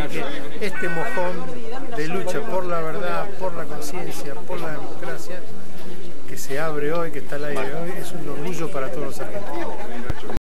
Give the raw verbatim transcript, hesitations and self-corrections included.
que este mojón de lucha por la verdad, por la conciencia, por la democracia, que se abre hoy, que está al aire hoy, es un orgullo para todos los argentinos.